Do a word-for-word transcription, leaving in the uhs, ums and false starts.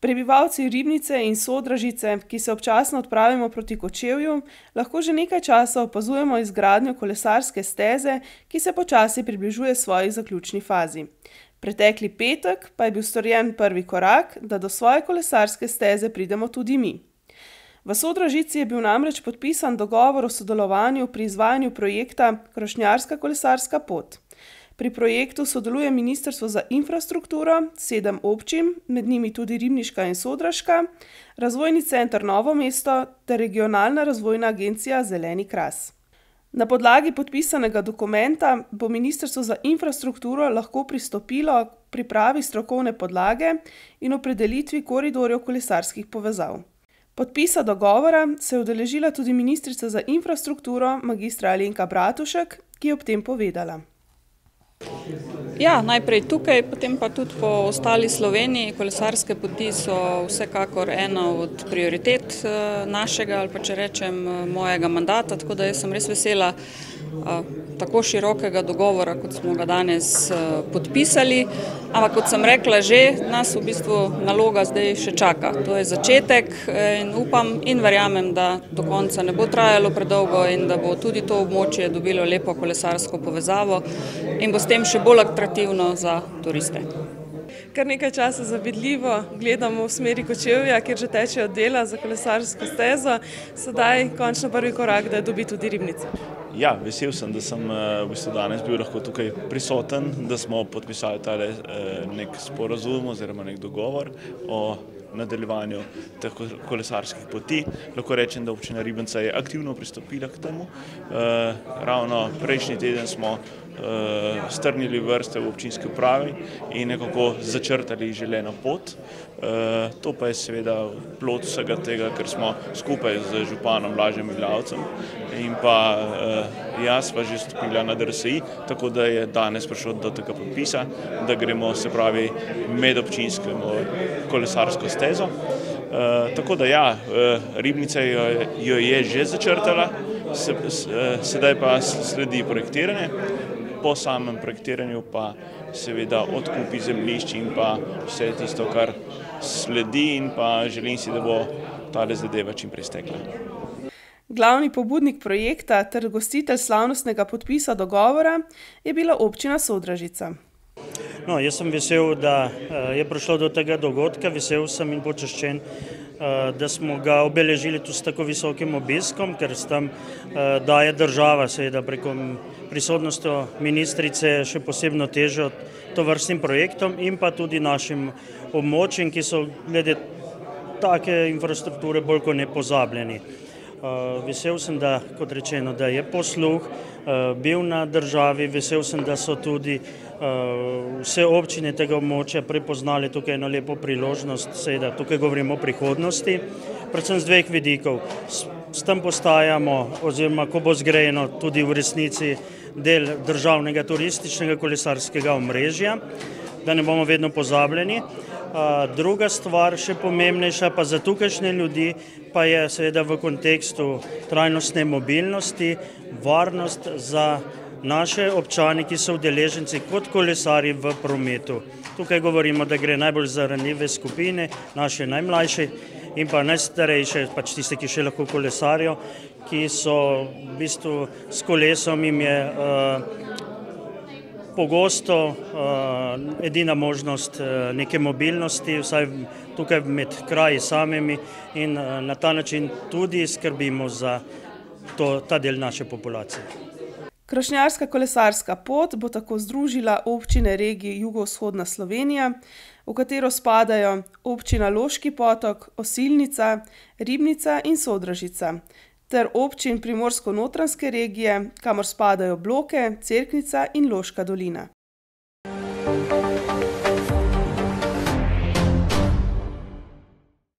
Prebivalci Ribnice in Sodražice, ki se občasno odpravimo proti Kočevju, lahko že nekaj časa opazujemo izgradnjo kolesarske steze, ki se počasi približuje svoji zaključni fazi. Pretekli petek pa je bil storjen prvi korak, da do svoje kolesarske steze pridemo tudi mi. V Sodražici je bil namreč podpisan dogovor o sodelovanju pri izvajanju projekta Krošnjarska kolesarska pot. Pri projektu sodeluje Ministrstvo za infrastrukturo, sedem občin, med njimi tudi ribniška in sodraška, Razvojni center Novo mesto ter Regionalna razvojna agencija Zeleni Kras. Na podlagi podpisanega dokumenta bo Ministrstvo za infrastrukturo lahko pristopilo k pripravi strokovne podlage in opredelitvi koridorjev kolesarskih povezav. Podpisa dogovora se je udeležila tudi ministrica za infrastrukturo magistra Alenka Bratušek, ki je ob tem povedala. Ja, najprej tukaj, potem pa tudi po ostali Sloveniji. Kolesarske poti so vsekakor ena od prioritet našega ali pa če rečem mojega mandata, tako da jaz sem res vesela tako širokega dogovora, kot smo ga danes podpisali. Ampak kot sem rekla že, nas v bistvu naloga zdaj še čaka. To je začetek in upam in verjamem, da do konca ne bo trajalo predolgo in da bo tudi to območje dobilo lepo kolesarsko povezavo in bo s tem še bolj atraktivno za turiste. Kar nekaj časa zavidljivo gledamo v smeri Kočevja, kjer že tečejo dela za kolesarsko stezo. Sedaj končno prvi korak, da je dobi tudi Ribnica. Ja, vesel sem, da sem v bistvu danes bil lahko tukaj prisoten, da smo podpisali tale nek sporazum oziroma nek dogovor o nadaljevanju teh kolesarskih poti. Lahko rečem, da občina Ribnica je aktivno pristopila k temu. Ravno prejšnji teden smo strnili vrste v občinski upravi in nekako začrtali želeno pot. To pa je seveda plod vsega tega, ker smo skupaj z županom Blažem Iglavcem in pa jaz pa že stopila na D R S I, tako da je danes prišlo do tega podpisa, da gremo se pravi medobčinsko kolesarsko stezo. Tako da ja, Ribnica jo je že začrtala, sedaj pa sledi projektiranje. Po samem projektiranju pa seveda odkupi zemljišč in pa vse tisto, kar sledi in pa želim si, da bo tale zadeva čim prej stekla. Glavni pobudnik projekta ter gostitelj slavnostnega podpisa dogovora je bila občina Sodražica. No, jaz sem vesel, da je prišlo do tega dogodka, vesel sem in počaščen, da smo ga obeležili tudi s tako visokim obiskom, ker s tem daje država seveda preko prisotnosti ministrice še posebno težo tovrstnim projektom in pa tudi našim območjem, ki so glede take infrastrukture bolj kot ne pozabljeni. Vesel sem, da, kot rečeno, da je posluh bil na državi, vesel sem, da so tudi vse občine tega območja prepoznali tukaj eno lepo priložnost, seveda tukaj govorimo o prihodnosti, predvsem z dveh vidikov. S tem postajamo, oziroma ko bo zgrajeno tudi v resnici del državnega turističnega kolesarskega omrežja, da ne bomo vedno pozabljeni. Druga stvar, še pomembnejša pa za tukajšnje ljudi, pa je seveda v kontekstu trajnostne mobilnosti, varnost za naše občane, ki so udeleženci kot kolesarji v prometu. Tukaj govorimo, da gre najbolj za ranljive skupine, naše najmlajše in pa najstarejše, pač tiste, ki še lahko kolesarijo, ki so v bistvu s kolesom jim je pogosto edina možnost neke mobilnosti, vsaj tukaj med kraji samimi in na ta način tudi skrbimo za ta del naše populacije. Krošnjarska kolesarska pot bo tako združila občine regije Jugovzhodna Slovenija, v katero spadajo občina Loški Potok, Osilnica, Ribnica in Sodražica, ter občin Primorsko-notranjske regije, kamor spadajo Bloke, Cerknica in Loška dolina.